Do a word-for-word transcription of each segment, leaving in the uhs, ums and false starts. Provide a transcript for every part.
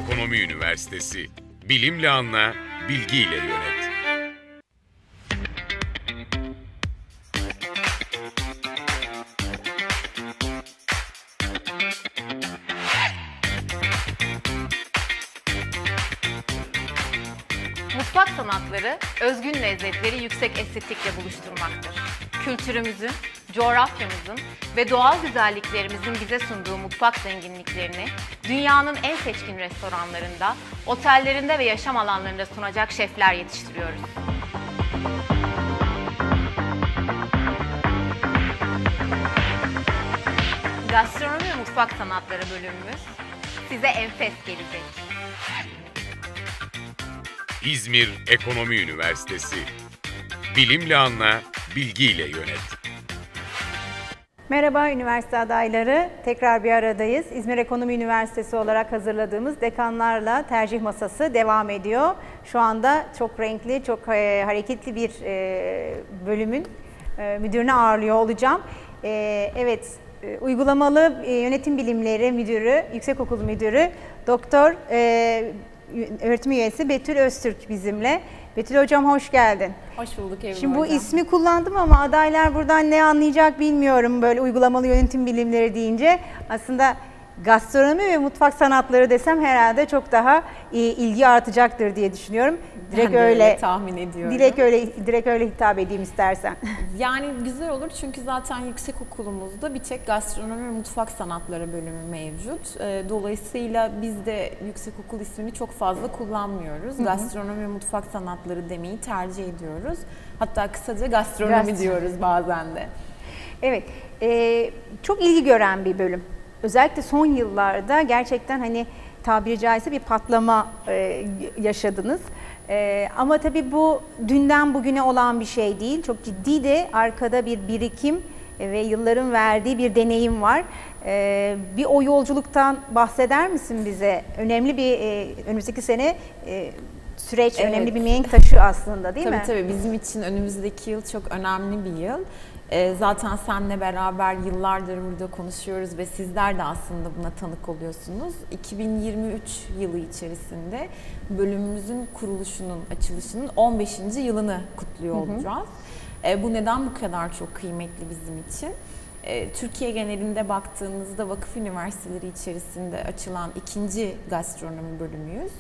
Ekonomi Üniversitesi. Bilimle anla, bilgiyle yönet. Mutfak sanatları, özgün lezzetleri yüksek estetikle buluşturmaktır. Kültürümüzün, coğrafyamızın ve doğal güzelliklerimizin bize sunduğu mutfak zenginliklerini dünyanın en seçkin restoranlarında, otellerinde ve yaşam alanlarında sunacak şefler yetiştiriyoruz. Gastronomi ve mutfak sanatları bölümümüz size enfes gelecek. İzmir Ekonomi Üniversitesi. Bilimle anla, bilgiyle yönet. Merhaba üniversite adayları. Tekrar bir aradayız. İzmir Ekonomi Üniversitesi olarak hazırladığımız dekanlarla tercih masası devam ediyor. Şu anda çok renkli, çok e, hareketli bir e, bölümün e, müdürünü ağırlıyor olacağım. E, evet, e, uygulamalı e, yönetim bilimleri müdürü, yüksekokul müdürü, doktor e, öğretim üyesi Betül Öztürk bizimle. Betül hocam hoş geldin. Hoş bulduk Ebru Şimdi bu hocam. ismi kullandım ama adaylar buradan ne anlayacak bilmiyorum böyle uygulamalı yönetim bilimleri deyince. Aslında gastronomi ve mutfak sanatları desem herhalde çok daha ilgi artacaktır diye düşünüyorum. Direkt ben de öyle, öyle tahmin ediyorum. Direkt öyle direkt öyle hitap edeyim istersen. Yani güzel olur çünkü zaten yüksekokulumuzda bir tek gastronomi ve mutfak sanatları bölümü mevcut. Dolayısıyla biz de yüksekokul ismini çok fazla kullanmıyoruz. Hı hı. Gastronomi ve mutfak sanatları demeyi tercih ediyoruz. Hatta kısaca gastronomi Gastro. diyoruz bazen de. Evet, e, çok ilgi gören bir bölüm. Özellikle son yıllarda gerçekten hani tabiri caizse bir patlama e, yaşadınız. E, ama tabii bu dünden bugüne olan bir şey değil. Çok ciddi de arkada bir birikim ve yılların verdiği bir deneyim var. E, bir o yolculuktan bahseder misin bize? Önemli bir e, önümüzdeki sene e, süreç, evet. Önemli bir mihenk taşı aslında değil tabii, mi? Tabii tabii bizim için önümüzdeki yıl çok önemli bir yıl. Zaten seninle beraber yıllardır burada konuşuyoruz ve sizler de aslında buna tanık oluyorsunuz. iki bin yirmi üç yılı içerisinde bölümümüzün kuruluşunun, açılışının on beşinci yılını kutluyor olacağız. Hı hı. Bu neden bu kadar çok kıymetli bizim için? Türkiye genelinde baktığınızda vakıf üniversiteleri içerisinde açılan ikinci gastronomi bölümüyüz.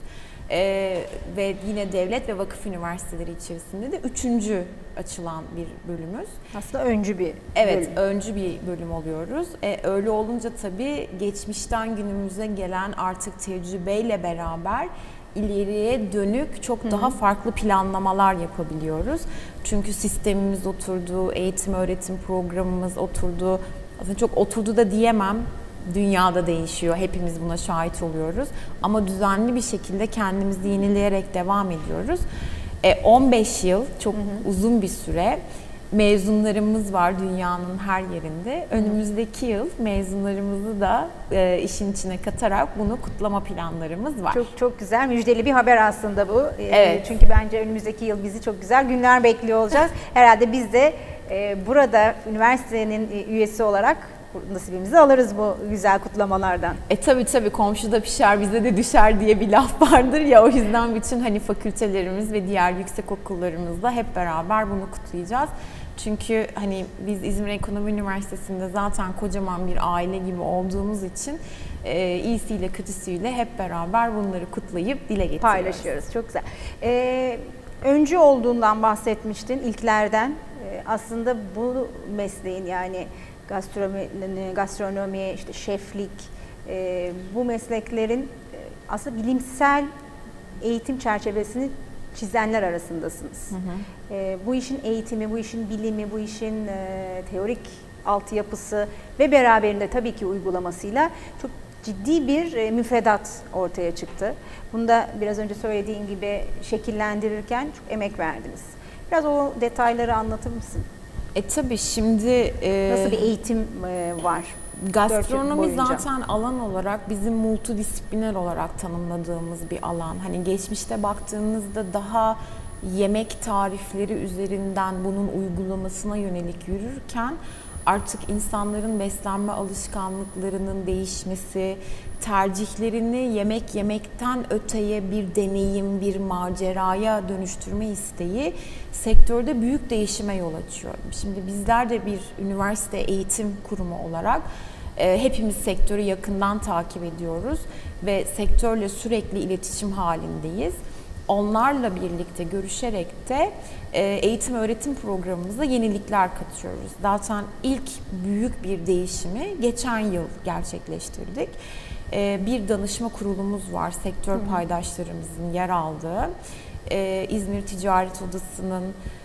Ee, ve yine devlet ve vakıf üniversiteleri içerisinde de üçüncü açılan bir bölümümüz. Aslında öncü bir Evet, bölüm. öncü bir bölüm oluyoruz. Ee, öyle olunca tabii geçmişten günümüze gelen artık tecrübeyle beraber ileriye dönük çok Hı-hı. daha farklı planlamalar yapabiliyoruz. Çünkü sistemimiz oturdu, eğitim öğretim programımız oturdu. Aslında çok oturdu da diyemem. Dünyada değişiyor. Hepimiz buna şahit oluyoruz. Ama düzenli bir şekilde kendimizi yenileyerek devam ediyoruz. E, on beş yıl çok hı hı. uzun bir süre. Mezunlarımız var dünyanın her yerinde. Önümüzdeki yıl mezunlarımızı da e, işin içine katarak bunu kutlama planlarımız var. Çok çok güzel, müjdeli bir haber aslında bu. Evet. E, çünkü bence önümüzdeki yıl bizi çok güzel günler bekliyor olacağız. Herhalde biz de e, burada üniversitenin üyesi olarak nasibimizi alırız bu güzel kutlamalardan. E tabii tabii komşuda pişer bize de düşer diye bir laf vardır ya, o yüzden bütün hani fakültelerimiz ve diğer yüksek okullarımızla hep beraber bunu kutlayacağız. Çünkü hani biz İzmir Ekonomi Üniversitesi'nde zaten kocaman bir aile gibi olduğumuz için e, iyisiyle kötüsüyle hep beraber bunları kutlayıp dile getiriyoruz. Paylaşıyoruz. Çok güzel. Ee, öncü olduğundan bahsetmiştin, ilklerden. Ee, aslında bu mesleğin yani gastronomi, gastronomi işte şeflik, e, bu mesleklerin e, aslında bilimsel eğitim çerçevesini çizenler arasındasınız. Hı hı. E, bu işin eğitimi, bu işin bilimi, bu işin e, teorik altyapısı ve beraberinde tabii ki uygulamasıyla çok ciddi bir e, müfredat ortaya çıktı. Bunu da biraz önce söylediğim gibi şekillendirirken çok emek verdiniz. Biraz o detayları anlatır mısın? E tabii şimdi... E, Nasıl bir eğitim e, var? Gastronomi zaten alan olarak bizim multidisipliner olarak tanımladığımız bir alan. Hani geçmişte baktığınızda daha yemek tarifleri üzerinden bunun uygulamasına yönelik yürürken artık insanların beslenme alışkanlıklarının değişmesi, tercihlerini yemek yemekten öteye bir deneyim, bir maceraya dönüştürme isteği sektörde büyük değişime yol açıyor. Şimdi bizler de bir üniversite eğitim kurumu olarak e, hepimiz sektörü yakından takip ediyoruz ve sektörle sürekli iletişim halindeyiz. Onlarla birlikte görüşerek de eğitim öğretim programımıza yenilikler katıyoruz. Zaten ilk büyük bir değişimi geçen yıl gerçekleştirdik. Bir danışma kurulumuz var, sektör paydaşlarımızın yer aldığı. İzmir Ticaret Odası'nın,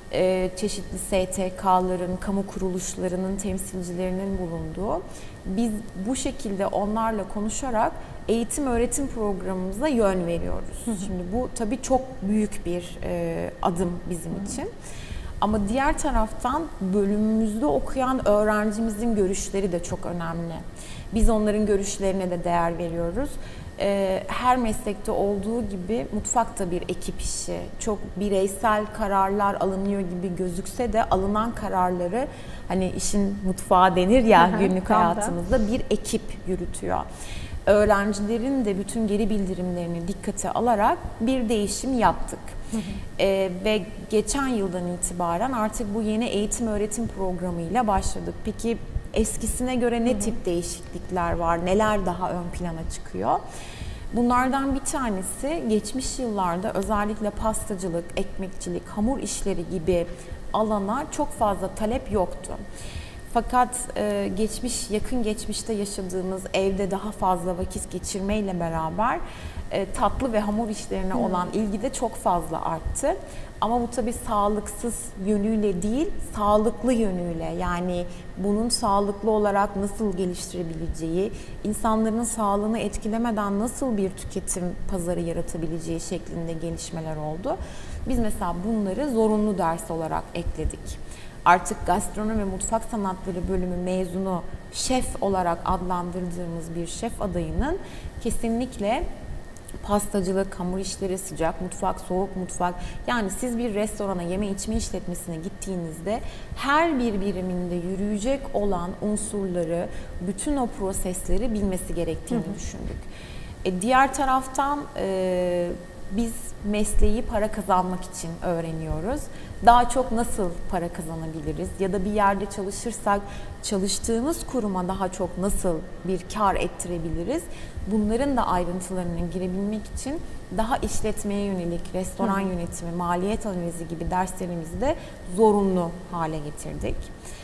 çeşitli S T K'ların, kamu kuruluşlarının temsilcilerinin bulunduğu. Biz bu şekilde onlarla konuşarak eğitim öğretim programımıza yön veriyoruz. Hı hı. Şimdi bu tabii çok büyük bir e, adım bizim hı hı. için. Ama diğer taraftan bölümümüzde okuyan öğrencimizin görüşleri de çok önemli. Biz onların görüşlerine de değer veriyoruz. E, her meslekte olduğu gibi mutfak da bir ekip işi. Çok bireysel kararlar alınıyor gibi gözükse de alınan kararları, hani işin mutfağı denir ya günlük hayatımızda, bir ekip yürütüyor. Öğrencilerin de bütün geri bildirimlerini dikkate alarak bir değişim yaptık. Hı hı. Ee, ve geçen yıldan itibaren artık bu yeni eğitim öğretim programıyla başladık. Peki eskisine göre ne hı hı. tip değişiklikler var? Neler daha ön plana çıkıyor? Bunlardan bir tanesi, geçmiş yıllarda özellikle pastacılık, ekmekçilik, hamur işleri gibi alana çok fazla talep yoktu. Fakat e, geçmiş, yakın geçmişte yaşadığımız evde daha fazla vakit geçirmeyle beraber e, tatlı ve hamur işlerine hmm. olan ilgi de çok fazla arttı. Ama bu tabii sağlıksız yönüyle değil, sağlıklı yönüyle, yani bunun sağlıklı olarak nasıl geliştirebileceği, insanların sağlığını etkilemeden nasıl bir tüketim pazarı yaratabileceği şeklinde gelişmeler oldu. Biz mesela bunları zorunlu ders olarak ekledik. Artık gastronomi ve mutfak sanatları bölümü mezunu şef olarak adlandırdığımız bir şef adayının kesinlikle pastacılık, hamur işleri, sıcak mutfak, soğuk mutfak, yani siz bir restorana, yeme içme işletmesine gittiğinizde her bir biriminde yürüyecek olan unsurları, bütün o prosesleri bilmesi gerektiğini hı hı. düşündük. E, diğer taraftan e, biz mesleği para kazanmak için öğreniyoruz. Daha çok nasıl para kazanabiliriz ya da bir yerde çalışırsak çalıştığımız kuruma daha çok nasıl bir kar ettirebiliriz? Bunların da ayrıntılarına girebilmek için daha işletmeye yönelik restoran Hı. yönetimi, maliyet analizi gibi derslerimizi de zorunlu hale getirdik.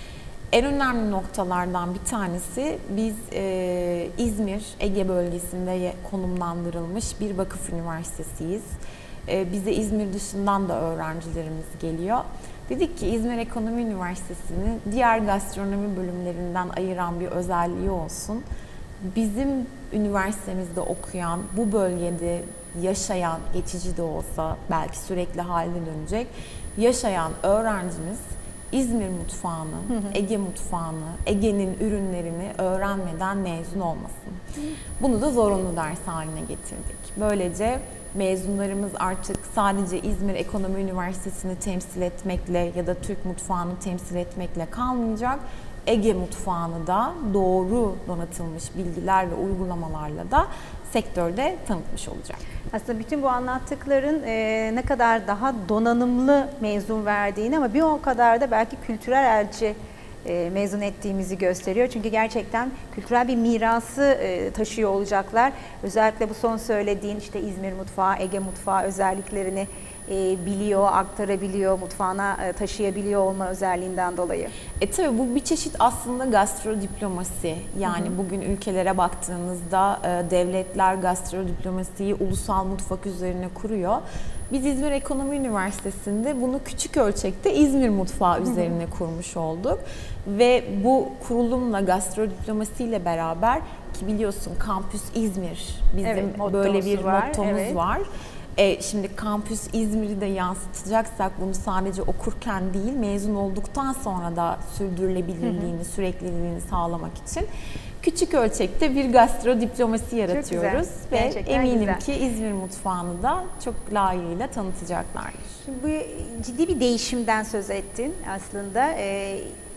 En önemli noktalardan bir tanesi, biz e, İzmir, Ege bölgesinde konumlandırılmış bir vakıf üniversitesiyiz. E, bize İzmir dışından da öğrencilerimiz geliyor. Dedik ki İzmir Ekonomi Üniversitesi'ni diğer gastronomi bölümlerinden ayıran bir özelliği olsun. Bizim üniversitemizde okuyan, bu bölgede yaşayan, geçici de olsa belki sürekli haline dönecek, yaşayan öğrencimiz İzmir mutfağını, hı hı. Ege mutfağını, Ege'nin ürünlerini öğrenmeden mezun olmasın. Hı. Bunu da zorunlu ders haline getirdik. Böylece mezunlarımız artık sadece İzmir Ekonomi Üniversitesi'ni temsil etmekle ya da Türk mutfağını temsil etmekle kalmayacak, Ege mutfağını da doğru donatılmış bilgiler ve uygulamalarla da sektörde tanıtmış olacak. Aslında bütün bu anlattıkların e, ne kadar daha donanımlı mezun verdiğini ama bir o kadar da belki kültürel elçi e, mezun ettiğimizi gösteriyor. Çünkü gerçekten kültürel bir mirası e, taşıyor olacaklar. Özellikle bu son söylediğin işte İzmir mutfağı, Ege mutfağı özelliklerini e, biliyor, aktarabiliyor, mutfağına e, taşıyabiliyor olma özelliğinden dolayı. E tabii bu bir çeşit aslında gastrodiplomasi. Yani hı hı. bugün ülkelere baktığınızda e, devletler gastrodiplomasiyi ulusal mutfak üzerine kuruyor. Biz İzmir Ekonomi Üniversitesi'nde bunu küçük ölçekte İzmir mutfağı hı hı. üzerine kurmuş olduk. Ve bu kurulumla gastrodiplomasi ile beraber, ki biliyorsun Kampüs İzmir bizim evet, böyle bir var, mottomuz evet. var. E, şimdi Kampüs İzmir'i de yansıtacaksak bunu sadece okurken değil, mezun olduktan sonra da sürdürülebilirliğini, hı hı. sürekliliğini sağlamak için küçük ölçekte bir gastrodiplomasi yaratıyoruz. Ve eminim güzel. ki İzmir mutfağını da çok layığıyla tanıtacaklardır. Şimdi bu ciddi bir değişimden söz ettin aslında. Ee,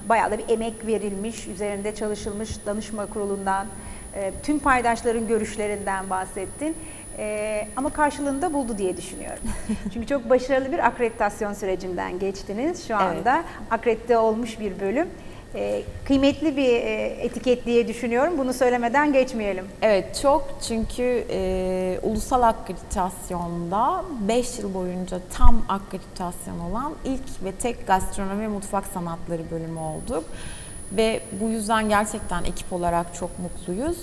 bayağı da bir emek verilmiş, üzerinde çalışılmış danışma kurulundan, e, tüm paydaşların görüşlerinden bahsettin. E, ama karşılığını da buldu diye düşünüyorum. Çünkü çok başarılı bir akreditasyon sürecinden geçtiniz. Şu anda evet. akredite olmuş bir bölüm. E, kıymetli bir e, etiket diye düşünüyorum. Bunu söylemeden geçmeyelim. Evet, çok, çünkü e, ulusal akreditasyonda beş yıl boyunca tam akreditasyon olan ilk ve tek gastronomi ve mutfak sanatları bölümü olduk. Ve bu yüzden gerçekten ekip olarak çok mutluyuz.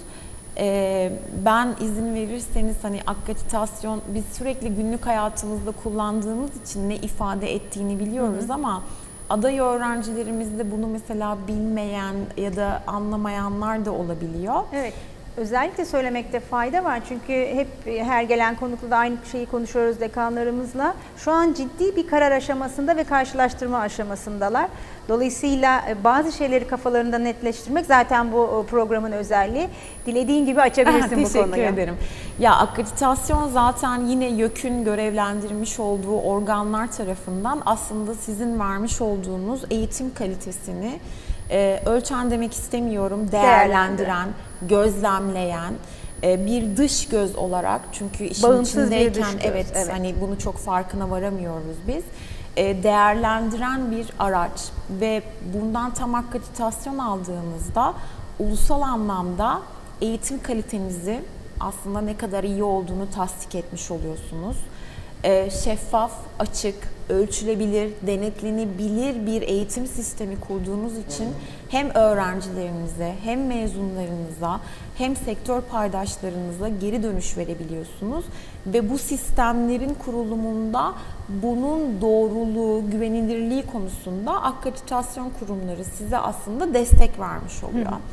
E, ben izin verirseniz hani akreditasyon biz sürekli günlük hayatımızda kullandığımız için ne ifade ettiğini biliyoruz, hı hı. ama aday öğrencilerimizde bunu mesela bilmeyen ya da anlamayanlar da olabiliyor. Evet. Özellikle söylemekte fayda var çünkü hep her gelen konukla da aynı şeyi konuşuyoruz dekanlarımızla. Şu an ciddi bir karar aşamasında ve karşılaştırma aşamasındalar. Dolayısıyla bazı şeyleri kafalarında netleştirmek zaten bu programın özelliği. Dilediğin gibi açabilirsin bu konuyu. Teşekkür ederim. Ya akreditasyon zaten yine YÖK'ün görevlendirmiş olduğu organlar tarafından aslında sizin vermiş olduğunuz eğitim kalitesini e, ölçen demek istemiyorum, değerlendiren, gözlemleyen e, bir dış göz olarak, çünkü işin bağımsız içindeyken bir dış göz, evet, evet hani bunu çok farkına varamıyoruz biz. E, değerlendiren bir araç ve bundan tam akreditasyon aldığınızda ulusal anlamda eğitim kalitenizi aslında ne kadar iyi olduğunu tasdik etmiş oluyorsunuz. E, şeffaf, açık, ölçülebilir, denetlenebilir bir eğitim sistemi kurduğunuz için hem öğrencilerinize, hem mezunlarınıza, hem sektör paydaşlarınıza geri dönüş verebiliyorsunuz. Ve bu sistemlerin kurulumunda bunun doğruluğu, güvenilirliği konusunda akreditasyon kurumları size aslında destek vermiş oluyor. Hı.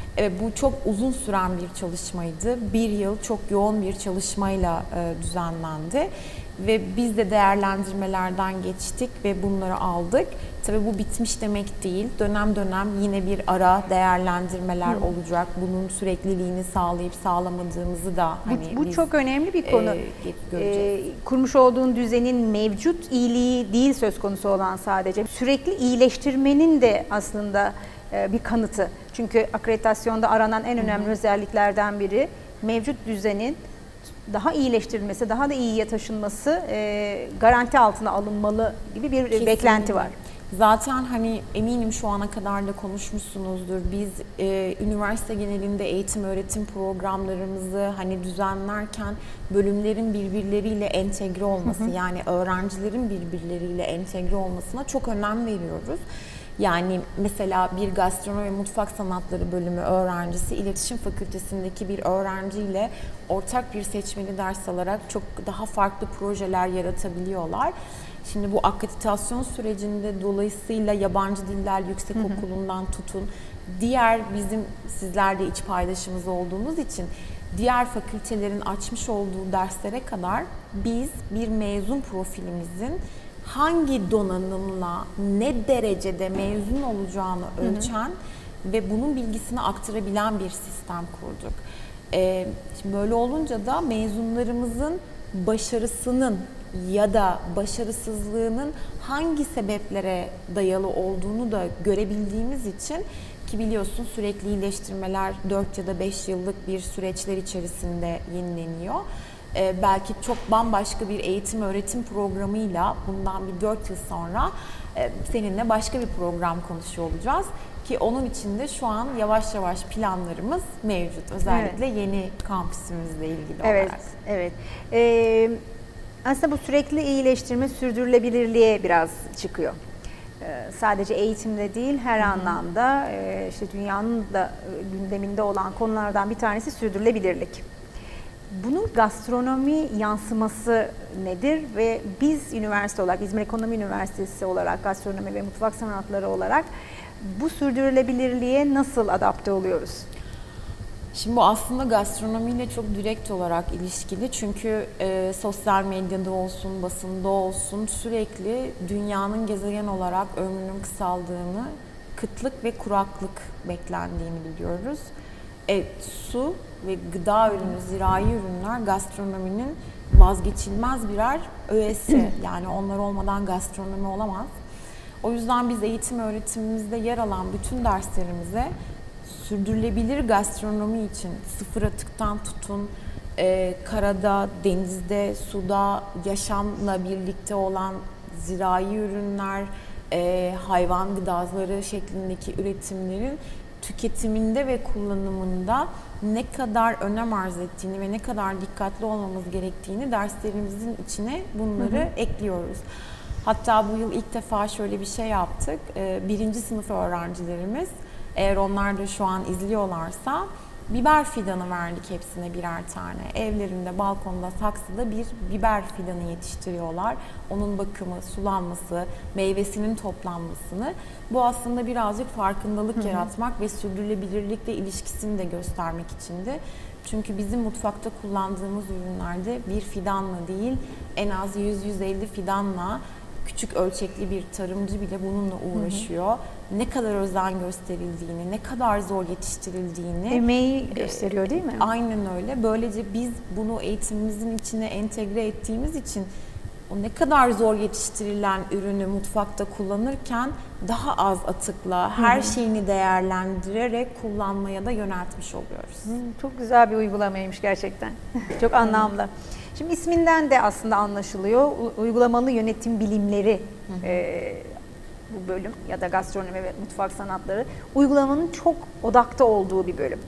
Bu çok uzun süren bir çalışmaydı. Bir yıl çok yoğun bir çalışmayla düzenlendi. Ve biz de değerlendirmelerden geçtik ve bunları aldık. Tabii bu bitmiş demek değil. Dönem dönem yine bir ara değerlendirmeler Hı. olacak. Bunun sürekliliğini sağlayıp sağlamadığımızı da hani bu, bu biz, çok önemli bir konu. E, göreceğiz. E, kurmuş olduğun düzenin mevcut iyiliği değil söz konusu olan sadece. Sürekli iyileştirmenin de aslında bir kanıtı. Çünkü akreditasyonda aranan en önemli Hı-hı. özelliklerden biri mevcut düzenin daha iyileştirilmesi, daha da iyiye taşınması, e, garanti altına alınmalı gibi bir Kesinlikle. beklenti var. Zaten hani eminim şu ana kadar da konuşmuşsunuzdur. Biz e, üniversite genelinde eğitim öğretim programlarımızı hani düzenlerken bölümlerin birbirleriyle entegre olması, Hı-hı. yani öğrencilerin birbirleriyle entegre olmasına çok önem veriyoruz. Yani mesela bir gastronomi ve mutfak sanatları bölümü öğrencisi iletişim fakültesindeki bir öğrenciyle ortak bir seçmeli ders alarak çok daha farklı projeler yaratabiliyorlar. Şimdi bu akreditasyon sürecinde dolayısıyla yabancı diller yüksekokulundan tutun, diğer bizim sizlerle iç paydaşımız olduğumuz için diğer fakültelerin açmış olduğu derslere kadar biz bir mezun profilimizin hangi donanımla ne derecede mezun olacağını ölçen hı hı. ve bunun bilgisini aktarabilen bir sistem kurduk. Ee, şimdi böyle olunca da mezunlarımızın başarısının ya da başarısızlığının hangi sebeplere dayalı olduğunu da görebildiğimiz için, ki biliyorsun sürekli iyileştirmeler dört ya da beş yıllık bir süreçler içerisinde yenileniyor. Ee, belki çok bambaşka bir eğitim öğretim programıyla bundan bir dört yıl sonra e, seninle başka bir program konuşuyor olacağız. Ki onun için de şu an yavaş yavaş planlarımız mevcut. Özellikle evet. yeni kampüsümüzle ilgili evet, olarak. Evet, evet. Ee, aslında bu sürekli iyileştirme sürdürülebilirliğe biraz çıkıyor. Ee, sadece eğitimde değil, her Hı-hı. anlamda e, işte dünyanın da gündeminde olan konulardan bir tanesi sürdürülebilirlik. Bunun gastronomi yansıması nedir ve biz üniversite olarak, İzmir Ekonomi Üniversitesi olarak, gastronomi ve mutfak sanatları olarak bu sürdürülebilirliğe nasıl adapte oluyoruz? Şimdi bu aslında gastronomiyle çok direkt olarak ilişkili, çünkü e, sosyal medyada olsun, basında olsun sürekli dünyanın gezegen olarak ömrünün kısaldığını, kıtlık ve kuraklık beklendiğini biliyoruz. Et, su ve gıda ürünü, zirai ürünler gastronominin vazgeçilmez birer öğesi. Yani onlar olmadan gastronomi olamaz. O yüzden biz eğitim öğretimimizde yer alan bütün derslerimize sürdürülebilir gastronomi için sıfır atıktan tutun, e, karada, denizde, suda yaşamla birlikte olan zirai ürünler, e, hayvan gıdaları şeklindeki üretimlerin tüketiminde ve kullanımında ne kadar önem arz ettiğini ve ne kadar dikkatli olmamız gerektiğini derslerimizin içine bunları hı hı. ekliyoruz. Hatta bu yıl ilk defa şöyle bir şey yaptık. E, birinci sınıf öğrencilerimiz, eğer onlar da şu an izliyorlarsa, biber fidanı verdik hepsine birer tane. Evlerinde, balkonda, saksıda bir biber fidanı yetiştiriyorlar. Onun bakımı, sulanması, meyvesinin toplanmasını. Bu aslında birazcık farkındalık hı hı. yaratmak ve sürdürülebilirlikle ilişkisini de göstermek içindi. Çünkü bizim mutfakta kullandığımız ürünlerde bir fidanla değil, en az yüz yüz elli fidanla küçük ölçekli bir tarımcı bile bununla uğraşıyor. Hı hı. Ne kadar özen gösterildiğini, ne kadar zor yetiştirildiğini. Emeği gösteriyor değil mi? Aynen öyle. Böylece biz bunu eğitimimizin içine entegre ettiğimiz için o ne kadar zor yetiştirilen ürünü mutfakta kullanırken daha az atıkla, her hı hı. şeyini değerlendirerek kullanmaya da yöneltmiş oluyoruz. Hı, çok güzel bir uygulamaymış gerçekten. Çok anlamlı. Şimdi isminden de aslında anlaşılıyor. Uygulamalı yönetim bilimleri hı hı. E, bu bölüm ya da gastronomi ve mutfak sanatları uygulamanın çok odakta olduğu bir bölüm.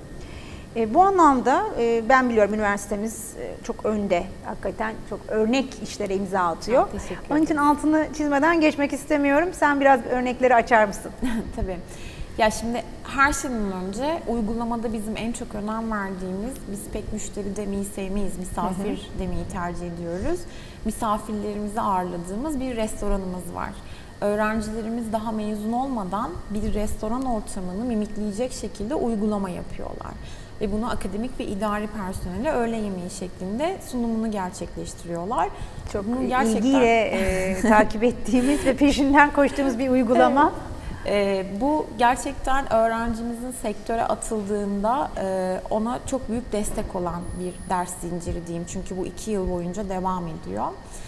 E, bu anlamda e, ben biliyorum üniversitemiz e, çok önde, hakikaten çok örnek işlere imza atıyor. Onun için altını çizmeden geçmek istemiyorum. Sen biraz örnekleri açar mısın? Tabii. Ya şimdi her şeyden önce uygulamada bizim en çok önem verdiğimiz, biz pek müşteri demeyi sevmeyiz, misafir hı hı. demeyi tercih ediyoruz. Misafirlerimizi ağırladığımız bir restoranımız var. Öğrencilerimiz daha mezun olmadan bir restoran ortamını mimikleyecek şekilde uygulama yapıyorlar. Ve bunu akademik ve idari personele öğle yemeği şeklinde sunumunu gerçekleştiriyorlar. Çok bunu gerçekten ilgiyle e, takip ettiğimiz ve peşinden koştuğumuz bir uygulama. E, bu gerçekten öğrencimizin sektöre atıldığında e, ona çok büyük destek olan bir ders zinciri diyeyim. Çünkü bu iki yıl boyunca devam ediyor.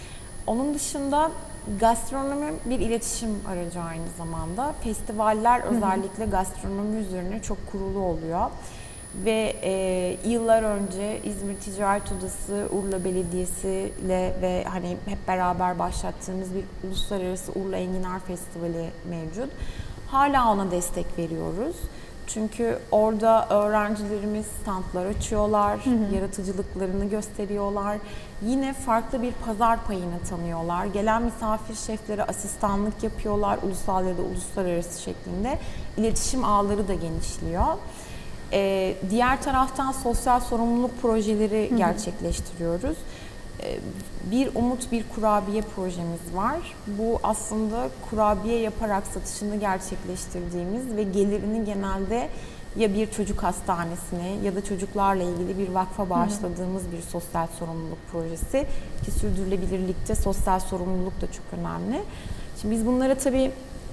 Onun dışında gastronomi bir iletişim aracı aynı zamanda. Festivaller hı hı. özellikle gastronomi üzerine çok kurulu oluyor. Ve e, yıllar önce İzmir Ticaret Odası, Urla Belediyesi ile ve hani hep beraber başlattığımız bir uluslararası Urla Enginar Festivali mevcut. Hala ona destek veriyoruz. Çünkü orada öğrencilerimiz standlar açıyorlar, hı hı. yaratıcılıklarını gösteriyorlar. Yine farklı bir pazar payını tanıyorlar. Gelen misafir şeflere asistanlık yapıyorlar, ulusal ya da uluslararası şeklinde. İletişim ağları da genişliyor. Ee, diğer taraftan sosyal sorumluluk projeleri hı hı. gerçekleştiriyoruz. Ee, bir umut bir kurabiye projemiz var. Bu aslında kurabiye yaparak satışını gerçekleştirdiğimiz ve gelirini genelde ya bir çocuk hastanesine ya da çocuklarla ilgili bir vakfa bağışladığımız hı hı. bir sosyal sorumluluk projesi. Ki sürdürülebilirlikte sosyal sorumluluk da çok önemli. Şimdi biz bunlara tabii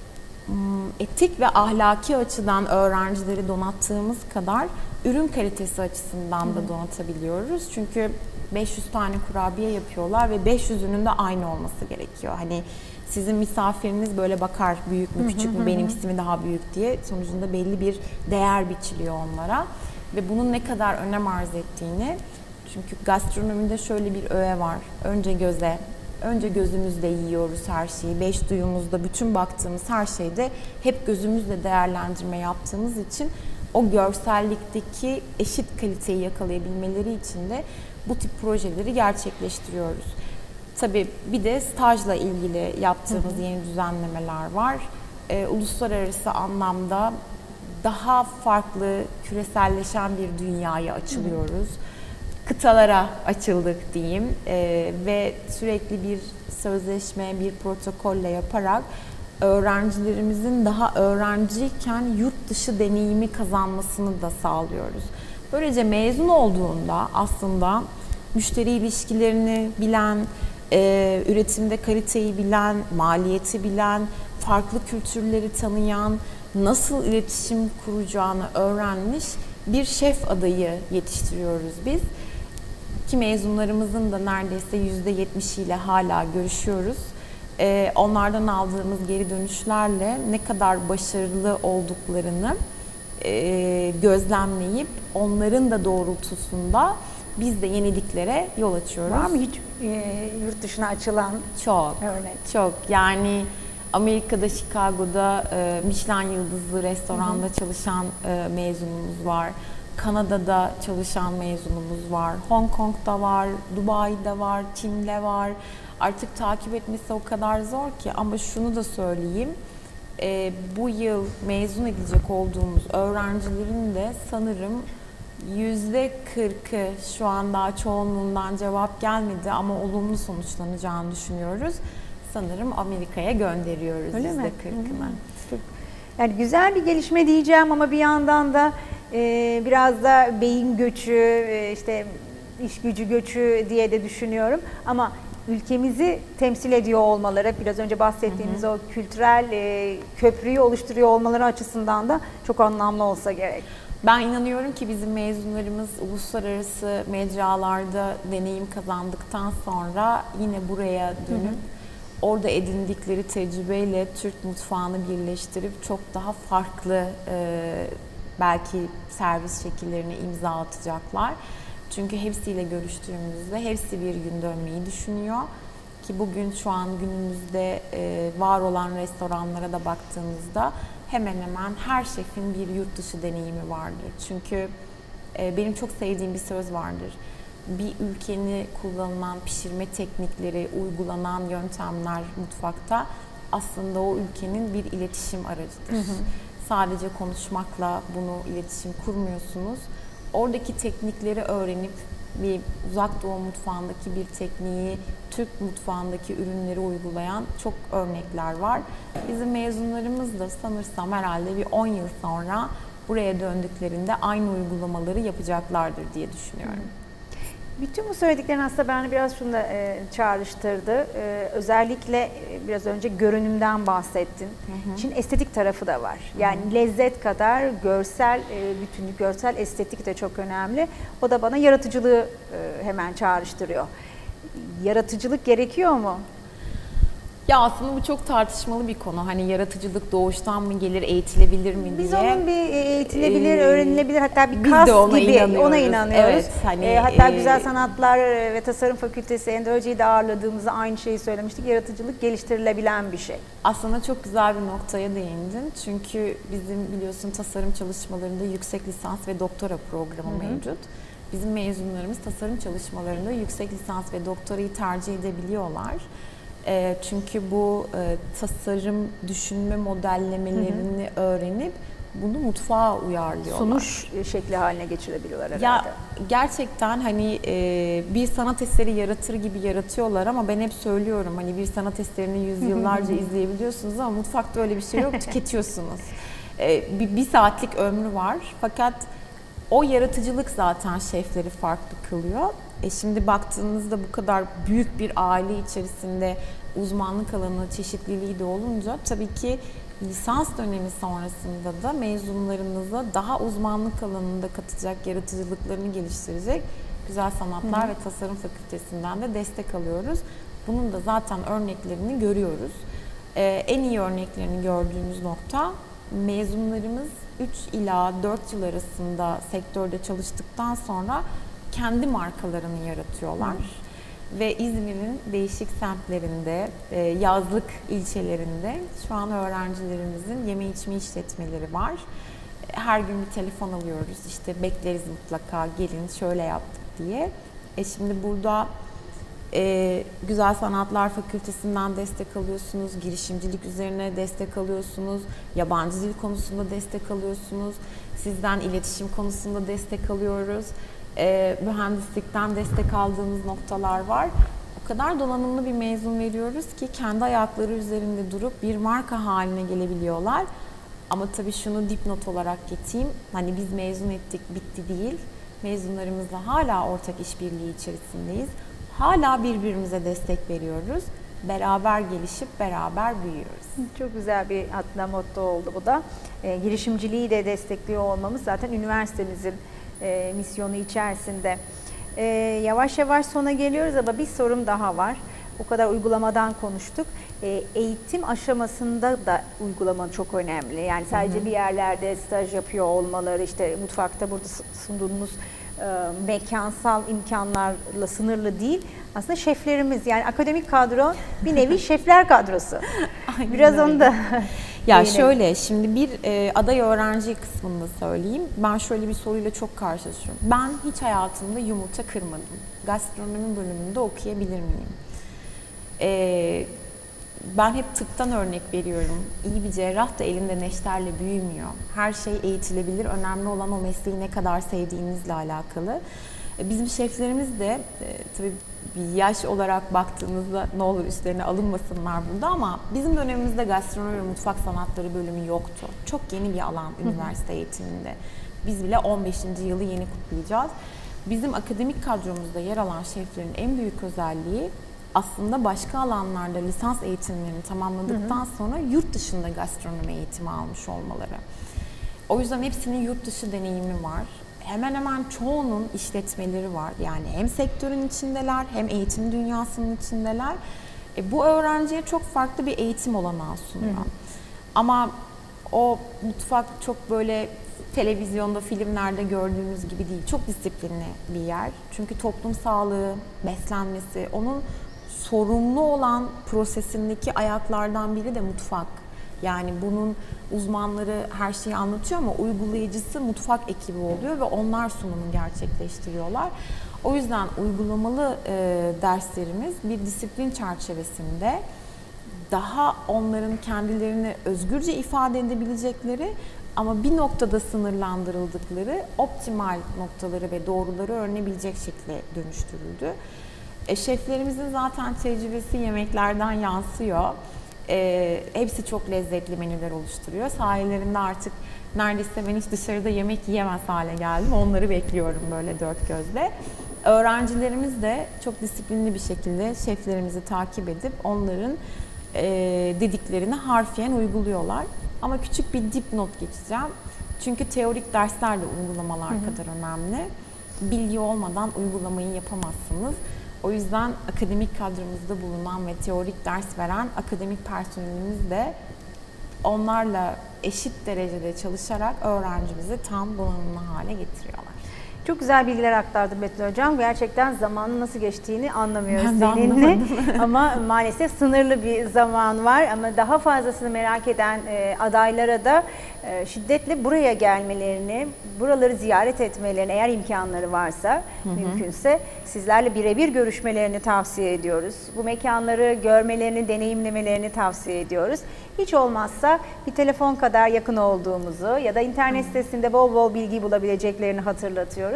etik ve ahlaki açıdan öğrencileri donattığımız kadar ürün kalitesi açısından da donatabiliyoruz. Çünkü beş yüz tane kurabiye yapıyorlar ve beş yüzünün de aynı olması gerekiyor. Hani sizin misafiriniz böyle bakar, büyük mü küçük mü, benimkisi mi daha büyük diye, sonucunda belli bir değer biçiliyor onlara ve bunun ne kadar önem arz ettiğini. Çünkü gastronomide şöyle bir öğe var: önce göze, önce gözümüzle yiyoruz her şeyi. Beş duyumuzda, bütün baktığımız her şeyde hep gözümüzle değerlendirme yaptığımız için o görsellikteki eşit kaliteyi yakalayabilmeleri için de bu tip projeleri gerçekleştiriyoruz. Tabii bir de stajla ilgili yaptığımız hı hı. yeni düzenlemeler var. Ee, uluslararası anlamda daha farklı, küreselleşen bir dünyaya açılıyoruz. Hı hı. Kıtalara açıldık diyeyim ee, ve sürekli bir sözleşme, bir protokolle yaparak öğrencilerimizin daha öğrenciyken yurt dışı deneyimi kazanmasını da sağlıyoruz. Böylece mezun olduğunda aslında müşteri ilişkilerini bilen, e, üretimde kaliteyi bilen, maliyeti bilen, farklı kültürleri tanıyan, nasıl iletişim kuracağını öğrenmiş bir şef adayı yetiştiriyoruz biz. Ki mezunlarımızın da neredeyse yüzde yetmişiyle hala görüşüyoruz. e, onlardan aldığımız geri dönüşlerle ne kadar başarılı olduklarını e, gözlemleyip onların da doğrultusunda biz de yeniliklere yol açıyoruz. Var mı hiç e, yurt dışına açılan Çok, örnek? çok. Yani Amerika'da, Chicago'da e, Michelin yıldızlı restoranda hı hı. çalışan e, mezunumuz var. Kanada'da çalışan mezunumuz var. Hong Kong'da var, Dubai'de var, Çin'de var. Artık takip etmesi o kadar zor ki, ama şunu da söyleyeyim. E, bu yıl mezun edilecek olduğumuz öğrencilerin de sanırım yüzde kırkı, şu an daha çoğunluğundan cevap gelmedi ama olumlu sonuçlanacağını düşünüyoruz. Sanırım Amerika'ya gönderiyoruz yüzde kırkını. Yani güzel bir gelişme diyeceğim ama bir yandan da e, biraz da beyin göçü, e, işte iş gücü göçü diye de düşünüyorum. Ama ülkemizi temsil ediyor olmaları, biraz önce bahsettiğimiz hı hı. o kültürel e, köprüyü oluşturuyor olmaları açısından da çok anlamlı olsa gerek. Ben inanıyorum ki bizim mezunlarımız uluslararası mecralarda deneyim kazandıktan sonra yine buraya dönüp hı hı. orada edindikleri tecrübeyle Türk mutfağını birleştirip çok daha farklı e, belki servis şekillerine imza atacaklar. Çünkü hepsiyle görüştüğümüzde hepsi bir gün dönmeyi düşünüyor. Ki bugün şu an günümüzde e, var olan restoranlara da baktığımızda hemen hemen her şefin bir yurt dışı deneyimi vardır. Çünkü e, benim çok sevdiğim bir söz vardır. Bir ülkenin kullanılan pişirme teknikleri, uygulanan yöntemler mutfakta aslında o ülkenin bir iletişim aracıdır. Hı hı. Sadece konuşmakla bunu iletişim kurmuyorsunuz. Oradaki teknikleri öğrenip bir uzak doğu mutfağındaki bir tekniği Türk mutfağındaki ürünleri uygulayan çok örnekler var. Bizim mezunlarımız da sanırsam herhalde bir on yıl sonra buraya döndüklerinde aynı uygulamaları yapacaklardır diye düşünüyorum. Bütün bu söylediklerin aslında beni biraz şunu da e, çağrıştırdı. E, özellikle e, biraz önce görünümden bahsettin. Hı hı. Şimdi estetik tarafı da var. Yani hı hı. lezzet kadar görsel e, bütünlük, görsel estetik de çok önemli. O da bana yaratıcılığı e, hemen çağrıştırıyor. Yaratıcılık gerekiyor mu? Ya aslında bu çok tartışmalı bir konu. Hani yaratıcılık doğuştan mı gelir, eğitilebilir mi diye. Biz onun bir eğitilebilir, ee, öğrenilebilir, hatta bir biz kas ona gibi inanıyoruz. ona inanıyoruz. Evet, hani, ee, hatta e, Güzel Sanatlar ve Tasarım Fakültesi Ender Hoca'yı da ağırladığımızda aynı şeyi söylemiştik. Yaratıcılık geliştirilebilen bir şey. Aslında çok güzel bir noktaya değindin. Çünkü bizim biliyorsun tasarım çalışmalarında yüksek lisans ve doktora programı Hı-hı. mevcut. Bizim mezunlarımız tasarım çalışmalarında yüksek lisans ve doktorayı tercih edebiliyorlar. E, çünkü bu e, tasarım, düşünme modellemelerini hı hı. öğrenip bunu mutfağa uyarlıyorlar. Sunuş şekli haline getirebiliyorlar herhalde. Ya gerçekten hani e, bir sanat eseri yaratır gibi yaratıyorlar ama ben hep söylüyorum hani bir sanat eserini yüzyıllarca izleyebiliyorsunuz ama mutfakta öyle bir şey yok, tüketiyorsunuz. E, bir, bir saatlik ömrü var fakat o yaratıcılık zaten şefleri farklı kılıyor. E şimdi baktığınızda bu kadar büyük bir aile içerisinde uzmanlık alanı, çeşitliliği de olunca tabii ki lisans dönemi sonrasında da mezunlarınıza daha uzmanlık alanında katacak, yaratıcılıklarını geliştirecek Güzel Sanatlar Hı. ve Tasarım Fakültesinden de destek alıyoruz. Bunun da zaten örneklerini görüyoruz. Ee, en iyi örneklerini gördüğümüz nokta mezunlarımız üç ila dört yıl arasında sektörde çalıştıktan sonra kendi markalarını yaratıyorlar. Hı. Ve İzmir'in değişik semtlerinde, yazlık ilçelerinde şu an öğrencilerimizin yeme içme işletmeleri var. Her gün bir telefon alıyoruz, işte bekleriz mutlaka, gelin şöyle yaptık diye. E şimdi burada e, Güzel Sanatlar Fakültesinden destek alıyorsunuz, girişimcilik üzerine destek alıyorsunuz, yabancı dil konusunda destek alıyorsunuz, sizden iletişim konusunda destek alıyoruz. E, mühendislikten destek aldığımız noktalar var. O kadar donanımlı bir mezun veriyoruz ki kendi ayakları üzerinde durup bir marka haline gelebiliyorlar. Ama tabii şunu dipnot olarak geçeyim. Hani biz mezun ettik, bitti değil. Mezunlarımızla hala ortak işbirliği içerisindeyiz. Hala birbirimize destek veriyoruz. Beraber gelişip beraber büyüyoruz. Çok güzel bir hatta motto oldu bu da. E, girişimciliği de destekliyor olmamız zaten üniversitemizin E, misyonu içerisinde. E, yavaş yavaş sona geliyoruz ama bir sorum daha var. o kadar uygulamadan konuştuk. E, eğitim aşamasında da uygulama çok önemli. Yani sadece hı hı. bir yerlerde staj yapıyor olmaları, işte mutfakta burada sunduğumuz e, mekansal imkanlarla sınırlı değil. Aslında şeflerimiz, yani akademik kadro bir nevi şefler kadrosu. Biraz onu da ya değinelim. Şöyle, şimdi bir e, aday öğrenci kısmında söyleyeyim. Ben şöyle bir soruyla çok karşılaşıyorum. Ben hiç hayatımda yumurta kırmadım. Gastronomi bölümünde okuyabilir miyim? E, ben hep tıptan örnek veriyorum. İyi bir cerrah da elinde neşterle büyümüyor. Her şey eğitilebilir. Önemli olan o mesleği ne kadar sevdiğinizle alakalı. Bizim şeflerimiz de e, tabii bir yaş olarak baktığınızda ne olur üstlerine alınmasınlar burada ama bizim dönemimizde gastronomi ve mutfak sanatları bölümü yoktu. Çok yeni bir alan üniversite eğitiminde. Biz bile on beşinci yılı yeni kutlayacağız. Bizim akademik kadromuzda yer alan şeflerin en büyük özelliği aslında başka alanlarda lisans eğitimlerini tamamladıktan hı hı. sonra yurt dışında gastronomi eğitimi almış olmaları. O yüzden hepsinin yurt dışı deneyimi var. Hemen hemen çoğunun işletmeleri var. Yani hem sektörün içindeler hem eğitim dünyasının içindeler. E, bu öğrenciye çok farklı bir eğitim olanağı sunuyor. Hı hı. Ama o mutfak çok böyle televizyonda, filmlerde gördüğümüz gibi değil. Çok disiplinli bir yer. Çünkü toplum sağlığı, beslenmesi, onun sorumlu olan prosesindeki ayaklardan biri de mutfak. Yani bunun uzmanları her şeyi anlatıyor ama uygulayıcısı mutfak ekibi oluyor ve onlar sunumunu gerçekleştiriyorlar. O yüzden uygulamalı e, derslerimiz bir disiplin çerçevesinde daha onların kendilerini özgürce ifade edebilecekleri ama bir noktada sınırlandırıldıkları optimal noktaları ve doğruları öğrenebilecek şekilde dönüştürüldü. E, şeflerimizin zaten tecrübesi yemeklerden yansıyor. E, hepsi çok lezzetli menüler oluşturuyor. Sayelerinde artık neredeyse ben hiç dışarıda yemek yiyemez hale geldim. Onları bekliyorum böyle dört gözle. Öğrencilerimiz de çok disiplinli bir şekilde şeflerimizi takip edip onların e, dediklerini harfiyen uyguluyorlar. Ama küçük bir dipnot geçeceğim. Çünkü teorik dersler de uygulamalar hı hı. kadar önemli. Bilgi olmadan uygulamayı yapamazsınız. O yüzden akademik kadromuzda bulunan ve teorik ders veren akademik personelimiz de onlarla eşit derecede çalışarak öğrencimizi tam donanımlı hale getiriyorlar. Çok güzel bilgiler aktardı Betül Hocam. Gerçekten zamanın nasıl geçtiğini anlamıyoruz Ben de seninle. Ama maalesef sınırlı bir zaman var. Ama daha fazlasını merak eden e, adaylara da e, şiddetle buraya gelmelerini, buraları ziyaret etmelerini, eğer imkanları varsa, hı hı. mümkünse sizlerle birebir görüşmelerini tavsiye ediyoruz. Bu mekanları görmelerini, deneyimlemelerini tavsiye ediyoruz. Hiç olmazsa bir telefon kadar yakın olduğumuzu ya da internet sitesinde bol bol bilgi bulabileceklerini hatırlatıyoruz.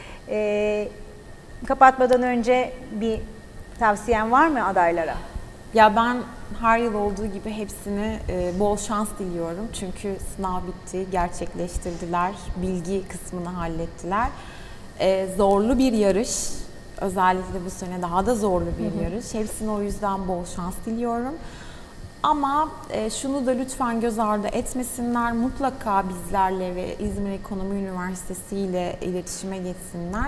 Ee, kapatmadan önce bir tavsiyen var mı adaylara? Ya ben her yıl olduğu gibi hepsine e, bol şans diliyorum. Çünkü sınav bitti, gerçekleştirdiler, bilgi kısmını hallettiler. E, zorlu bir yarış, özellikle bu sene daha da zorlu bir hı hı. yarış. Hepsine o yüzden bol şans diliyorum. Ama e, şunu da lütfen göz ardı etmesinler, mutlaka bizlerle ve İzmir Ekonomi Üniversitesi ile iletişime geçsinler.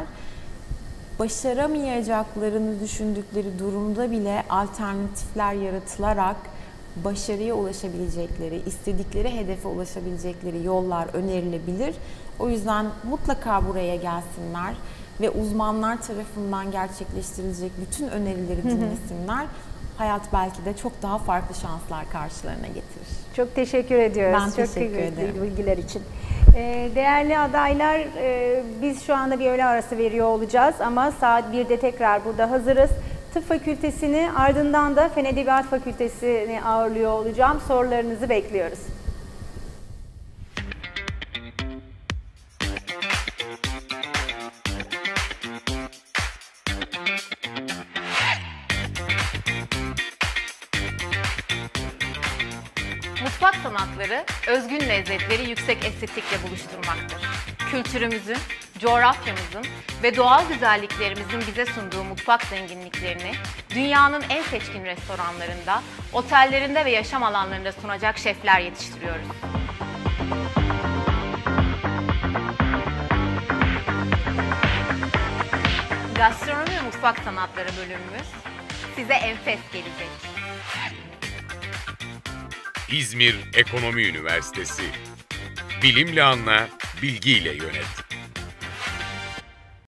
Başaramayacaklarını düşündükleri durumda bile alternatifler yaratılarak başarıya ulaşabilecekleri, istedikleri hedefe ulaşabilecekleri yollar önerilebilir. O yüzden mutlaka buraya gelsinler ve uzmanlar tarafından gerçekleştirilecek bütün önerileri dinlesinler. Hayat belki de çok daha farklı şanslar karşılarına getirir. Çok teşekkür ediyoruz. Ben çok teşekkür ederim. Bilgiler için. Değerli adaylar, biz şu anda bir öğle arası veriyor olacağız ama saat birde tekrar burada hazırız. Tıp Fakültesini, ardından da Fen Edebiyat Fakültesini ağırlıyor olacağım. Sorularınızı bekliyoruz. Mutfak sanatları, özgün lezzetleri yüksek estetikle buluşturmaktır. Kültürümüzün, coğrafyamızın ve doğal güzelliklerimizin bize sunduğu mutfak zenginliklerini dünyanın en seçkin restoranlarında, otellerinde ve yaşam alanlarında sunacak şefler yetiştiriyoruz. Gastronomi ve mutfak sanatları bölümümüz, size enfes gelecek. İzmir Ekonomi Üniversitesi. Bilimle anla, bilgiyle yönet.